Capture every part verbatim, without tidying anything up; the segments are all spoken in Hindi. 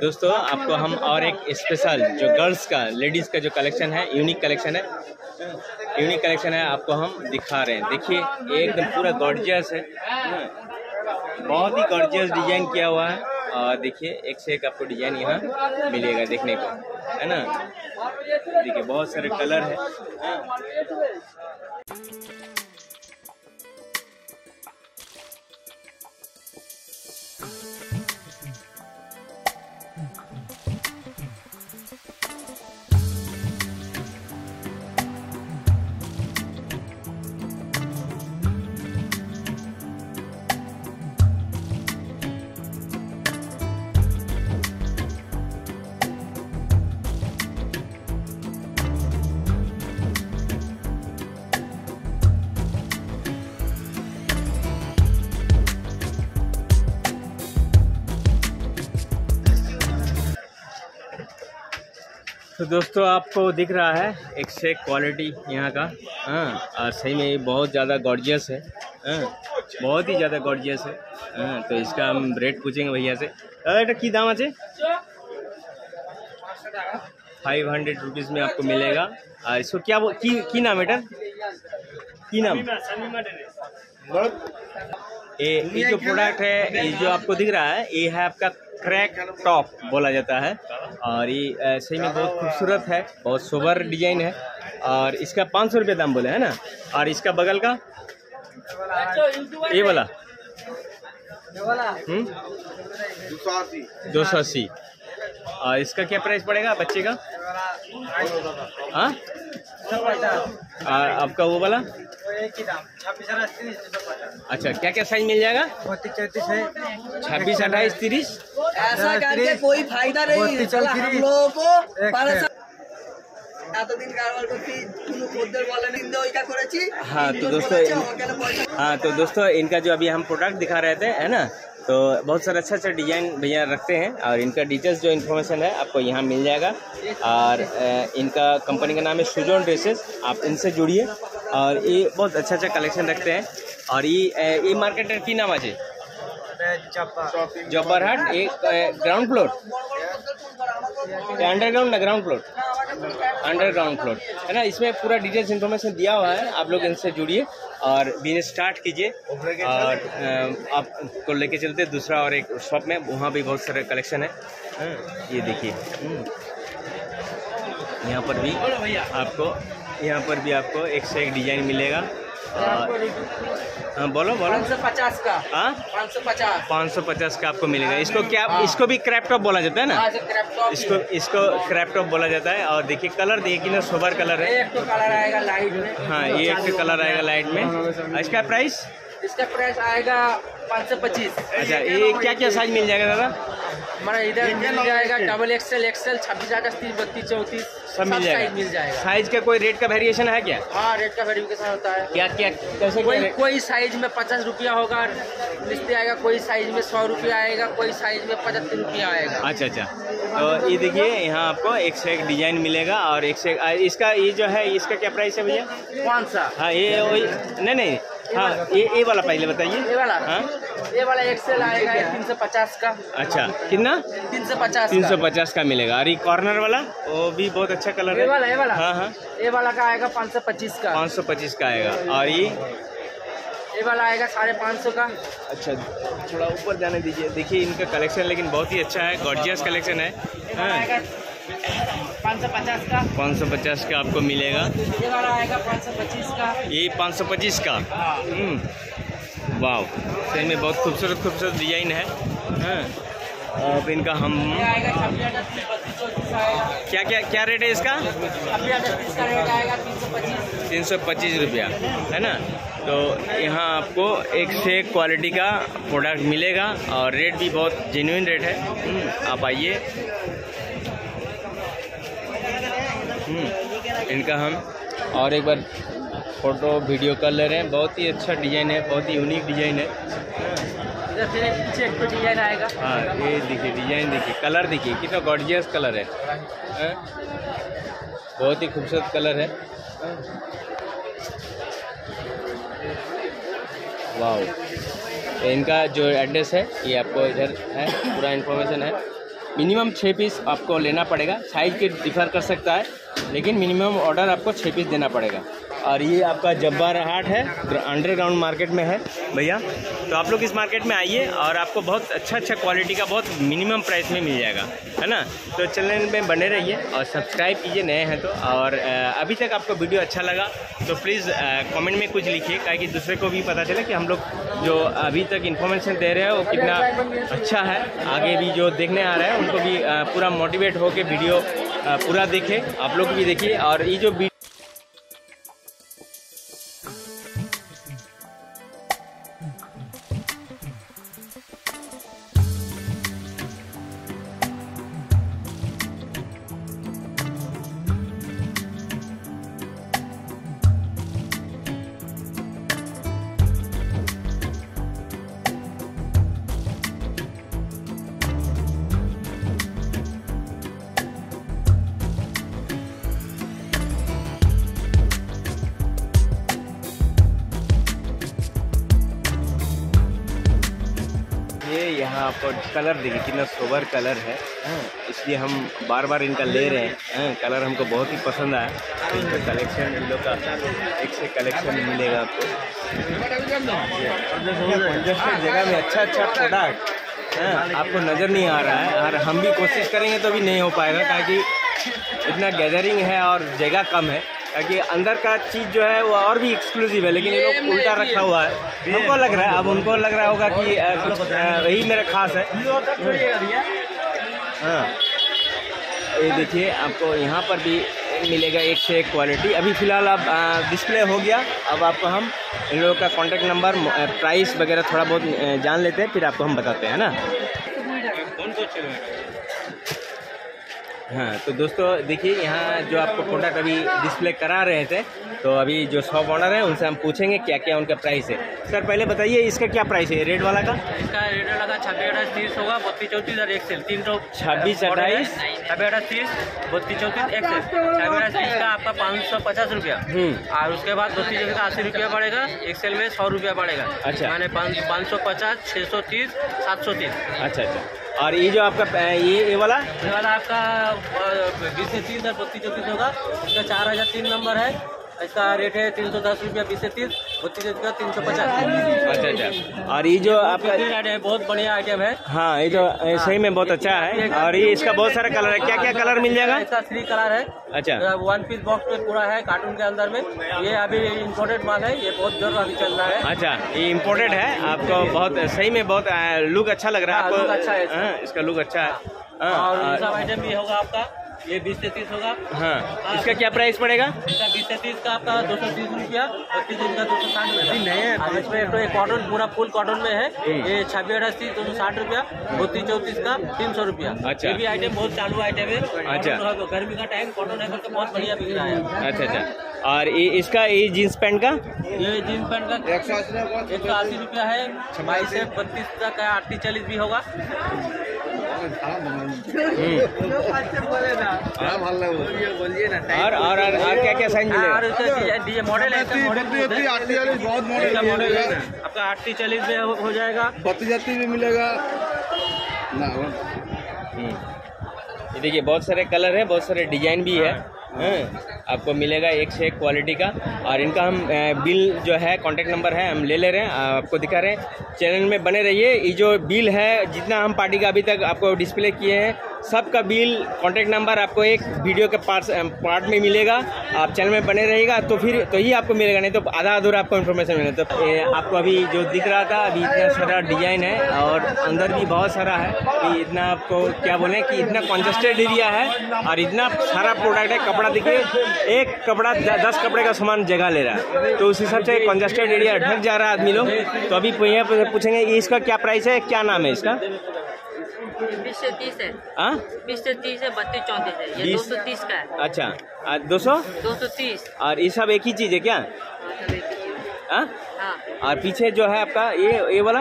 दोस्तों आपको हम और एक स्पेशल जो गर्ल्स का लेडीज़ का जो कलेक्शन है, यूनिक कलेक्शन है, यूनिक कलेक्शन है आपको हम दिखा रहे हैं। देखिए एकदम पूरा गॉर्जियस है, बहुत ही गॉर्जियस डिजाइन किया हुआ है। और देखिए एक से एक आपको डिजाइन यहाँ मिलेगा देखने को, है ना। देखिए बहुत सारे कलर है। तो दोस्तों आपको दिख रहा है एक से एक क्वालिटी यहाँ का, हाँ। और सही में ये बहुत ज़्यादा गॉर्जियस है, हाँ, बहुत ही ज़्यादा गॉर्जियस है, हाँ। तो इसका हम रेट पूछेंगे भैया से। अरे की दाम है फाइव हंड्रेड रुपीज़ में आपको मिलेगा। और इसको क्या वो की, की नाम बेटा की नाम ये ये जो प्रोडक्ट है, ये जो आपको दिख रहा है, ये है आपका क्रैक टॉप बोला जाता है। और ये सही में बहुत खूबसूरत है, बहुत सोबर डिजाइन है। और इसका पाँच सौ रुपये दाम बोले है ना। और इसका बगल का ये वाला दो सौ अस्सी। और इसका क्या प्राइस पड़ेगा बच्चे का? हाँ आपका वो वाला अच्छा, क्या क्या साइज मिल जाएगा? छब्बीस अट्ठाईस तीस। ऐसा करके कोई फायदा नहीं है, चला हम लोगों को हाँ तो दोस्तों हाँ तो दोस्तों इनका जो अभी हम प्रोडक्ट दिखा रहे थे, है ना, तो बहुत सारे अच्छा अच्छा डिजाइन भैया रखते हैं। और इनका डिटेल्स जो इन्फॉर्मेशन है आपको यहाँ मिल जाएगा। और इनका कंपनी का नाम है सुजोन ड्रेसेस, आप इनसे जुड़िए। और ये बहुत अच्छा अच्छा कलेक्शन रखते हैं। और ये ये मार्केटर की नाम है जब्बरहाट, एक ग्राउंड फ्लोर अंडरग्राउंड ना ग्राउंड फ्लोर अंडरग्राउंड फ्लोर है ना। इसमें पूरा डिटेल्स इन्फॉर्मेशन दिया हुआ है, आप लोग इनसे जुड़िए और बिजनेस स्टार्ट कीजिए। और आपको लेके चलते दूसरा और एक शॉप में, वहाँ भी बहुत सारे कलेक्शन है। ये देखिए यहाँ पर भी आपको यहाँ पर भी आपको एक से एक डिजाइन मिलेगा। हाँ बोलो बोलो। पाँच सौ पचास का, हाँ पाँच सौ पचास पाँच सौ पचास का आपको मिलेगा। इसको क्या हाँ। इसको भी क्रैप टॉप बोला जाता है ना, इसको इसको क्रैप टॉप बोला जाता है। और देखिए कलर देखिए कितना सोबर कलर है। एक तो कलर आएगा लाइट में, हाँ ये एक तो कलर आएगा लाइट में। इसका प्राइस इसका प्राइस आएगा पाँच सौ पच्चीस। अच्छा ये क्या क्या साइज मिल जाएगा दादा? हमारा इधर मिल जाएगा डबल एक्सएल, एक्सएल, छब्बीस अट्ठाईस तीस बत्तीस चौंतीस सब मिल जाएगा। मिल जाएगा। साइज का कोई रेट का वेरिएशन है क्या? हाँ रेट का वेरिएशन होता है। क्या क्या कैसे? कोई कोई साइज में पचास रुपया होगा लिस्ते आएगा, कोई साइज में सौ रुपया आएगा, कोई साइज में पचहत्तर रुपया आएगा। अच्छा अच्छा तो ये देखिए यहाँ आपको एक से एक डिजाइन मिलेगा। और एक से इसका ये जो है इसका क्या प्राइस है भैया? कौन सा? हाँ ये वही नहीं नहीं हाँ ये ये वाला पहले बताइए। ये वाला हाँ ये वाला एक्सेल आएगा तीन सौ पचास का। अच्छा कितना? तीन सौ पचास तीन सौ पचास का मिलेगा। और ये कॉर्नर वाला वो भी बहुत अच्छा कलर है। ये वाला ये वाला हाँ हाँ ये वाला का आएगा पाँच सौ पच्चीस का। पाँच सौ पच्चीस का आएगा। और ये ये वाला आएगा साढ़े पाँच सौ का। अच्छा थोड़ा ऊपर जाने दीजिए। देखिए इनका कलेक्शन लेकिन बहुत ही अच्छा है, गॉर्जियस कलेक्शन है। हाँ पाँच सौ पचास का। पाँच सौ पचास का आपको मिलेगा। ये वाला आएगा पाँच सौ पच्चीस का। ये पाँच सौ पच्चीस का। वाह सही में बहुत खूबसूरत खूबसूरत डिजाइन है। हाँ अब इनका हम ये आएगा छब्बीस अट्ठाईस बत्तीस चौंतीस आएगा। क्या क्या क्या रेट है इसका? छब्बीस अट्ठाईस का रेट आएगा तीन सौ पच्चीस तीन सौ पच्चीस रुपया, है ना। तो यहाँ आपको एक से एक क्वालिटी का प्रोडक्ट मिलेगा और रेट भी बहुत जेन्युइन रेट है। आप आइए। इनका हम और एक बार फोटो वीडियो कर ले रहे हैं। बहुत ही अच्छा डिजाइन है, बहुत ही यूनिक डिजाइन है। फिर पीछे एक डिजाइन आएगा। हाँ ये देखिए डिजाइन देखिए, कलर देखिए कितना गॉर्जियस कलर है, है? बहुत ही खूबसूरत कलर है। वाह। तो इनका जो एड्रेस है ये आपको इधर है, पूरा इन्फॉर्मेशन है। मिनिमम छः पीस आपको लेना पड़ेगा। साइज़ के डिफ़र कर सकता है, लेकिन मिनिमम ऑर्डर आपको छः पीस देना पड़ेगा। और ये आपका जब्बार हाट है, अंडरग्राउंड मार्केट में है भैया। तो आप लोग इस मार्केट में आइए और आपको बहुत अच्छा अच्छा क्वालिटी का बहुत मिनिमम प्राइस में मिल जाएगा, है ना। तो चैनल में बने रहिए और सब्सक्राइब कीजिए नए हैं तो। और अभी तक आपको वीडियो अच्छा लगा तो प्लीज़ कमेंट में कुछ लिखिए, ताकि दूसरे को भी पता चले कि हम लोग जो अभी तक इन्फॉर्मेशन दे रहे हैं वो कितना अच्छा है। आगे भी जो देखने आ रहे हैं उनको भी पूरा मोटिवेट हो के वीडियो पूरा देखें, आप लोग भी देखिए। और ये जो ये यहाँ आपको कलर देखिए कितना सोबर कलर है, इसलिए हम बार बार इनका ले रहे हैं। कलर हमको बहुत ही पसंद आया। तो इनका कलेक्शन इन लोग का एक से कलेक्शन मिलेगा आपको। कंजस्टेड जगह में अच्छा अच्छा प्रोडक्ट आपको नज़र नहीं आ रहा है, और हम भी कोशिश करेंगे तो भी नहीं हो पाएगा, ताकि इतना गैदरिंग है और जगह कम है, ताकि अंदर का चीज़ जो है वो और भी एक्सक्लूसिव है, लेकिन ये लोग उल्टा रखा हुआ है। हमको लग रहा है, अब उनको लग रहा होगा कि कुछ वही मेरा खास है। हाँ, ये देखिए आपको यहाँ पर भी मिलेगा एक से एक क्वालिटी। अभी फ़िलहाल अब डिस्प्ले हो गया, अब आपको हम इन लोगों का कॉन्टैक्ट नंबर, प्राइस वगैरह थोड़ा बहुत जान लेते हैं, फिर आपको हम बताते हैं ना। हाँ, तो दोस्तों देखिए यहाँ जो आपको प्रोडक्ट अभी डिस्प्ले करा रहे थे, तो अभी जो शॉप ओनर है उनसे हम पूछेंगे क्या क्या उनका प्राइस है। सर पहले बताइए इसका क्या प्राइस है रेड वाला का? इसका रेड वाला का छब्बीस अट्ठाईस तीस होगा, बत्तीस चौंतीस और एक्सेल तीन सौ छब्बीस अट्ठाईस छब्बीस अट्ठाईस तीस बत्तीस चौंतीस एक्सेल। छब्बीस अट्ठाईस तीस का आपका पाँच सौ पचास रुपया, और उसके बाद बत्तीस चौंतीस का अस्सी रुपया पड़ेगा, एक्सेल में सौ रुपया पड़ेगा। अच्छा, मैंने पाँच सौ पचास छः सौ तीस सात सौ तीस। अच्छा अच्छा। और ये जो आपका ये ये वाला ये वाला आपका बीस से तीस और बत्तीस चौंतीस होगा, इसका चार हज़ार तीन नंबर है, इसका रेट है तीन सौ दस रुपया बीस से तीस, बत्तीस का तीन सौ पचास। अच्छा अच्छा। और ये जो आपका है बहुत बढ़िया आइटम है। हाँ, ये जो सही में बहुत अच्छा है। और ये इसका बहुत सारा कलर है, क्या क्या कलर मिल जाएगा? इसका थ्री कलर है। अच्छा, वन पीस बॉक्स में पूरा है कार्टून के अंदर में। ये अभी इम्पोर्टेड माल है, ये बहुत जोर अभी चल रहा है। अच्छा, ये इम्पोर्टेड है, आपको बहुत सही में बहुत लुक अच्छा लग रहा है आपको? अच्छा है, इसका लुक अच्छा है। और सब आइटम भी होगा आपका, ये बीस से तीस होगा। हाँ, इसका क्या प्राइस पड़ेगा? इसका बीस से तीस का आपका दो सौ तीस रुपया, बत्तीस का दो सौ साठ रुपया। इसमें तो एक कॉटन पूरा फुल कॉटन में है, ये छब्बीस अट्ठाईस तीस दो सौ साठ रुपया, बत्तीस चौंतीस का तीन सौ रुपया। अच्छा, ये भी आइटम बहुत चालू आइटम है। अच्छा, गर्मी का टाइम कॉटन है तो बहुत बढ़िया बिक रहा है। अच्छा अच्छा। और ये इसका ये जीन्स पैंट का, ये जीन्स पैंट का एक सौ अस्सी रुपया है, बाईस से बत्तीस तक है, अड़तीस चालीस भी होगा। और और और क्या क्या साइज मिलेगा? और मॉडल है, मॉडल बहुत मॉडल है आपका, अड़तीस चालीस में हो जाएगा, बत्तीस जाती भी मिलेगा ना। ये देखिए बहुत सारे कलर है, बहुत सारे डिजाइन भी है। हाँ, आपको मिलेगा एक से एक क्वालिटी का। और इनका हम बिल जो है कॉन्टैक्ट नंबर है हम ले ले रहे हैं, आपको दिखा रहे हैं। चैनल में बने रहिए। ये जो बिल है जितना हम पार्टी का अभी तक आपको डिस्प्ले किए हैं, सबका बिल कॉन्टैक्ट नंबर आपको एक वीडियो के पार्ट पार्ट में मिलेगा। आप चैनल में बने रहिएगा तो फिर तो ही आपको मिलेगा, नहीं तो आधा अधूरा आपको इन्फॉर्मेशन मिलेगा। तो ये आपको अभी जो दिख रहा था, अभी इतना सारा डिजाइन है और अंदर भी बहुत सारा है। कि इतना आपको क्या बोले कि इतना कंजस्टेड एरिया है और इतना सारा प्रोडक्ट है। कपड़ा देखिए, एक कपड़ा दस कपड़े का सामान जगह ले रहा है, तो उस हिसाब से कंजस्टेड एरिया ढक जा रहा है आदमी लोग। तो अभी यहाँ पूछेंगे इसका क्या प्राइस है, क्या नाम है इसका? बीस से तीस है। हाँ, बीस से तीस है, बत्तीस चौंतीस है, ये दो सौ तीस का है। अच्छा, दो सौ दो सौ तीस। और ये सब एक ही चीज है क्या? हाँ, हाँ। और पीछे जो है आपका ये ये वाला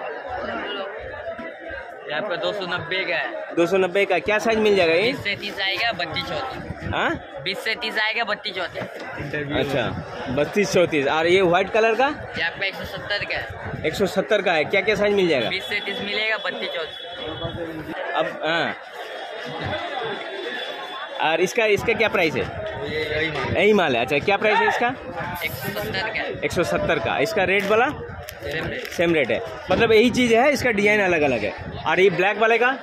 ये आपका दो सौ नब्बे का है। दो सौ नब्बे का क्या साइज मिल जाएगा ये? बीस से तीस आएगा, बत्तीस चौंतीस। हाँ, बीस से तीस आएगा, बत्तीस चौंतीस। अच्छा, बत्तीस चौंतीस। और ये व्हाइट कलर का ये आपका एक सौ सत्तर का है। एक सौ सत्तर का है। क्या क्या साइज मिल जाएगा? बीस से तीस मिलेगा, बत्तीस चौंतीस। अब हाँ, और इसका इसका क्या प्राइस है? यही माल है। अच्छा, क्या प्राइस है इसका? एक सौ सत्तर का है। एक सौ सत्तर का। इसका रेट वाला सेम रेट। सेम रेट है, मतलब यही चीज़ है, इसका डिजाइन अलग अलग है। और ये ब्लैक वाले का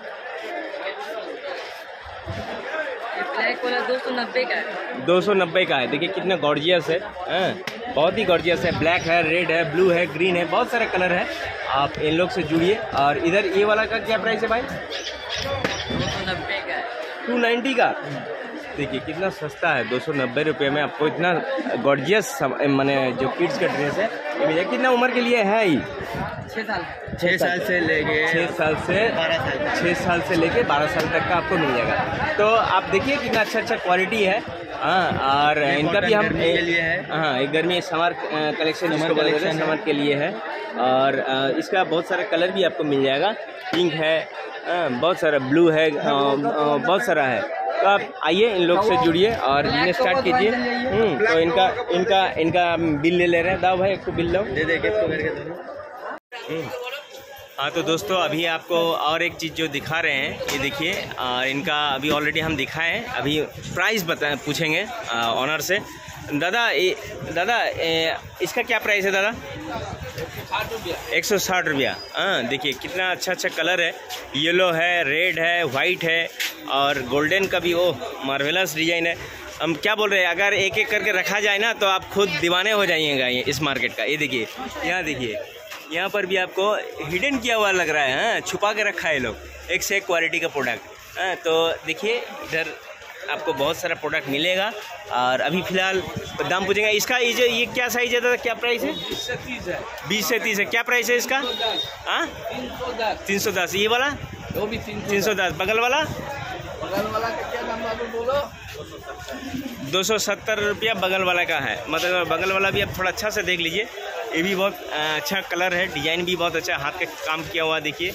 ब्लैक वाला दो सौ नब्बे का है। दो सौ नब्बे का है। देखिए कितना गॉर्जियस है, हाँ बहुत ही गॉर्जियस है। ब्लैक है, रेड है, ब्लू है, ग्रीन है, बहुत सारे कलर है। आप इन लोग से जुड़िए। और इधर ये वाला का क्या प्राइस है भाई? दो सौ नब्बे का है। टू नाइन्टी का। देखिए कितना सस्ता है, दो सौ नब्बे रुपये में आपको इतना गॉर्जियस माने जो किड्स का ड्रेस है ये मिलेगा। कितना उम्र के लिए है? ही छः साल छः साल से लेके छः साल से बारह साल छः साल से लेके बारह साल तक का आपको मिल जाएगा। तो आप देखिए कितना अच्छा अच्छा क्वालिटी है। हाँ, और इनका भी हम के लिए है। हाँ, एक गर्मी समर कलेक्शन जिसको बोलते हैं, समर के लिए है। और इसका बहुत सारा कलर भी आपको मिल जाएगा। पिंक है, बहुत सारा ब्लू है, बहुत सारा है। तो आप आइए, इन लोग से जुड़िए और बिजनेस स्टार्ट कीजिए। तो इनका इनका इनका बिल ले ले रहे हैं। दाओ भाई एक बिल लो, दे देंगे तो करके दोनों। हाँ तो दोस्तों, अभी आपको और एक चीज़ जो दिखा रहे हैं, ये देखिए इनका अभी ऑलरेडी हम दिखाए हैं। अभी प्राइस बता पूछेंगे ऑनर से। दादा ए, दादा ए, इसका क्या प्राइस है दादा? एक सौ साठ रुपया। हाँ देखिए कितना अच्छा अच्छा कलर है, येलो है, रेड है, वाइट है और गोल्डन का भी वो मार्वेलस डिजाइन है। हम क्या बोल रहे हैं, अगर एक एक करके रखा जाए ना तो आप खुद दीवाने हो जाइएगा ये इस मार्केट का। ये देखिए, यहाँ देखिए, यहाँ पर भी आपको हिडन किया हुआ लग रहा है। हाँ, छुपा के रखा है लोग, एक से एक क्वालिटी का प्रोडक्ट। हाँ तो देखिए इधर आपको बहुत सारा प्रोडक्ट मिलेगा। और अभी फ़िलहाल दाम पूछेंगे। इसका ये जो ये क्या साइज है दादा, क्या प्राइस है? बीस से तीस है। बीस से तीस है। क्या प्राइस है इसका? हाँ तीन सौ दस। तीन सौ दस। ये वाला वो भी तीन तीन सौ दस। बगल वाला बगल वाला का क्या दाम बाबू बोलो? दो सौ सत्तर रुपया बगल वाला का है। मतलब बगल वाला भी आप थोड़ा अच्छा से देख लीजिए। ये भी बहुत अच्छा कलर है, डिजाइन भी बहुत अच्छा हाथ का काम किया हुआ। देखिए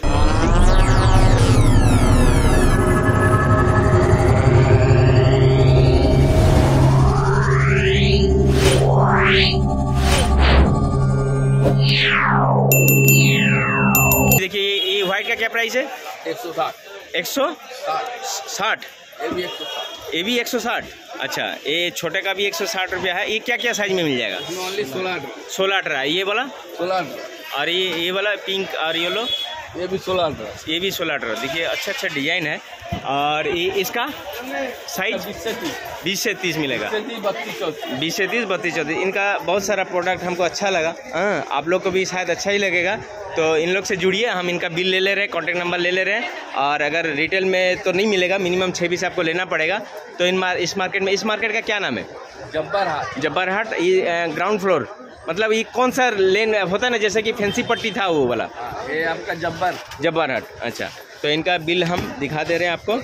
देखिए ये व्हाइट का क्या प्राइस है? एक सौ साठ। एक सौ साठ। ये भी एक सौ साठ। ये भी एक सौ साठ। अच्छा, ये छोटे का भी एक सौ साठ रुपया है। ये क्या क्या साइज में मिल जाएगा? ओनली सोलह सोलह अठारह। ये वाला सोलह। और ये ये वाला पिंक और येलो, ये भी सोलह अठारह। ये भी सोलह अठारह। देखिए अच्छा अच्छा डिजाइन है। और ये इसका साइज बीस से तीस। बीस से तीस मिलेगा। बत्तीस चौतीस। बीस से तीस, बत्तीस चौतीस। इनका बहुत सारा प्रोडक्ट हमको अच्छा लगा। हाँ, आप लोग को भी शायद अच्छा ही लगेगा। तो इन लोग से जुड़िए, हम इनका बिल ले ले रहे हैं, कॉन्टैक्ट नंबर ले ले रहे हैं। और अगर रिटेल में तो नहीं मिलेगा, मिनिमम छः पीस आपको लेना पड़ेगा। तो इन मार, इस मार्केट में इस मार्केट का क्या नाम है? जब्बार हाट। जब्बार हाट। ये ग्राउंड फ्लोर, मतलब ये कौन सा लेन होता है ना, जैसे कि फैंसी पट्टी था वो वाला? ये आपका जब्बार जब्बार हाट। अच्छा, तो इनका बिल हम दिखा दे रहे हैं आपको।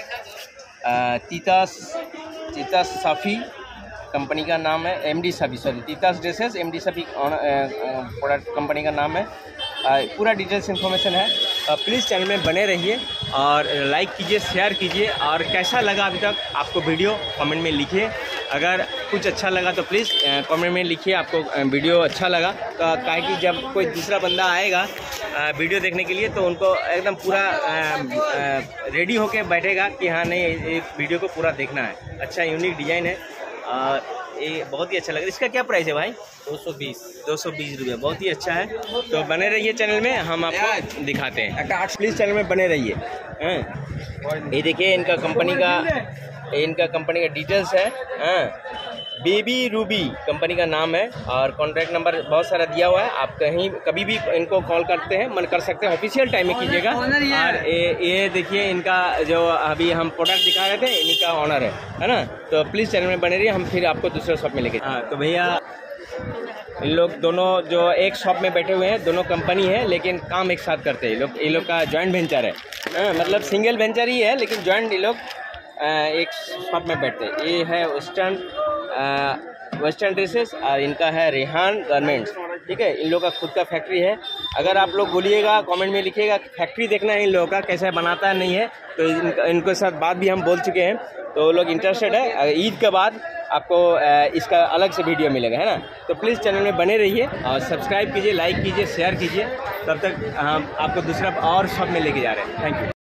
तीतास तीतास साफ़ी कंपनी का नाम है। MD Safi, sorry Titas dresses MD Safi product company का नाम है। आ, पूरा डिटेल्स इन्फॉर्मेशन है। प्लीज़ चैनल में बने रहिए और लाइक कीजिए, शेयर कीजिए। और कैसा लगा अभी तक आपको वीडियो कमेंट में लिखिए। अगर कुछ अच्छा लगा तो प्लीज़ कमेंट में लिखिए आपको वीडियो अच्छा लगा। तो काहे कि जब कोई दूसरा बंदा आएगा वीडियो देखने के लिए तो उनको एकदम पूरा रेडी होके बैठेगा कि हाँ नहीं, ये वीडियो को पूरा देखना है। अच्छा यूनिक डिज़ाइन है और ये बहुत ही अच्छा लग रहा है। इसका क्या प्राइस है भाई? दो सौ बीस। दो सौ बीस रुपये। बहुत ही अच्छा है। तो बने रहिए चैनल में, हम आपको दिखाते हैं। प्लीज़ चैनल में बने रहिए। हैं, ये देखिए इनका कंपनी का इनका कंपनी का डिटेल्स है। हाँ, बेबी रूबी कंपनी का नाम है। और कॉन्टैक्ट नंबर बहुत सारा दिया हुआ है। आप कहीं कभी भी इनको कॉल करते हैं, मन कर सकते हैं। ऑफिशियल टाइम में कीजिएगा। और ये ये देखिए इनका जो अभी हम प्रोडक्ट दिखा रहे थे, इन्हीं का ऑनर है है ना। तो प्लीज़ चैनल में बने रहिए, हम फिर आपको दूसरे शॉप में लेके। हाँ तो भैया इन लोग दोनों जो एक शॉप में बैठे हुए हैं, दोनों कंपनी है लेकिन काम एक साथ करते हैं। ये लोग ये लोग का जॉइंट वेंचर है। हाँ, मतलब सिंगल वेंचर ही है लेकिन जॉइंट ये लोग एक शॉप में बैठते हैं। ये है वेस्टर्न वेस्टर्न ड्रेसेस और इनका है रेहान गारमेंट्स। ठीक है, इन लोगों का खुद का फैक्ट्री है। अगर आप लोग बोलिएगा, कमेंट में लिखिएगा फैक्ट्री देखना है इन लोगों का, कैसे बनाता है नहीं है, तो इनका इनके साथ बात भी हम बोल चुके हैं। तो वो लोग इंटरेस्टेड है। ईद के बाद आपको इसका अलग से वीडियो मिलेगा, है ना। तो प्लीज़ चैनल में बने रहिए और सब्सक्राइब कीजिए, लाइक कीजिए, शेयर कीजिए। तब तक हम आपको दूसरा और शॉप में लेके जा रहे हैं। Thank you.